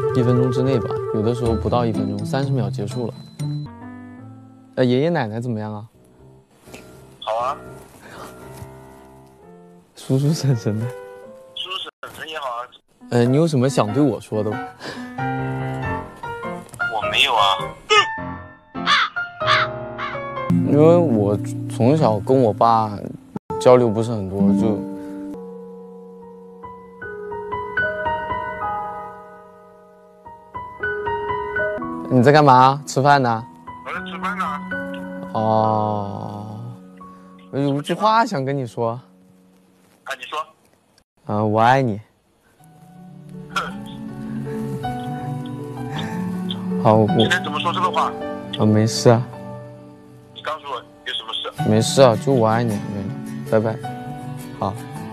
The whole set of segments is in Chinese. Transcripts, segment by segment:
1分钟之内吧，有的时候不到1分钟，30秒结束了。爷爷奶奶怎么样啊？ 好啊。 叔叔婶婶呢？ 叔叔婶婶也好啊。 你有什么想对我说的吗？ 我没有啊。 因为我从小跟我爸交流不是很多，就你在干嘛？吃饭呢？ 我在吃饭呢。 哦，我有句话想跟你说。 啊，你说。 我爱你。好， 今天怎么说这个话？ 没事啊。 你告诉我有什么事？ 没事啊，就我爱你，没了，拜拜。好。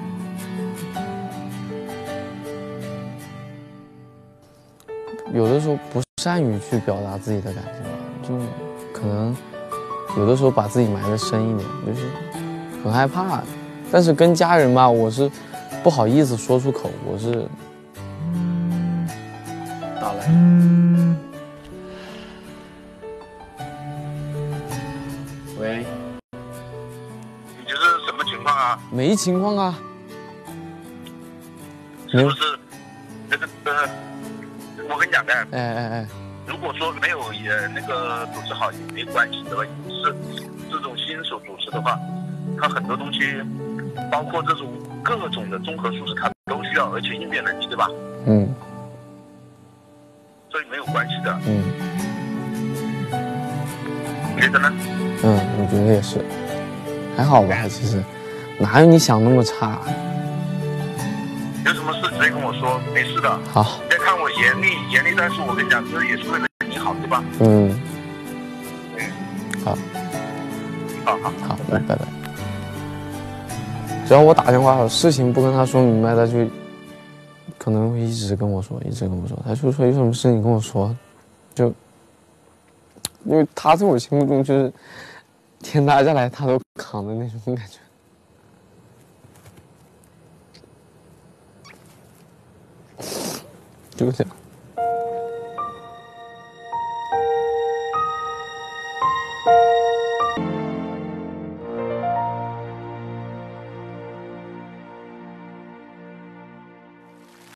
有的时候不善于去表达自己的感情，就可能有的时候把自己埋得深一点，就是很害怕。但是跟家人嘛，我是不好意思说出口，我是打来。喂， 你这是什么情况啊？ 没情况啊。 是不是那个我跟你讲的。如果说没有那个主持好也没关系的吧，是这种新手主持的话，他很多东西，包括这种各种的综合素质，他都需要，而且应变能力，对吧？所以没有关系的。你觉得呢？ 我觉得也是，还好吧，其实哪有你想那么差。 有什么事直接跟我说，没事的。 好。 别看我严厉，但是我跟你讲，这也是为了你好，对吧？好。 好，拜拜。只要我打电话，事情不跟他说明白，他就可能会一直跟我说。他就说有什么事你跟我说，就因为他在我心目中就是天塌下来他都扛的那种感觉。就这样。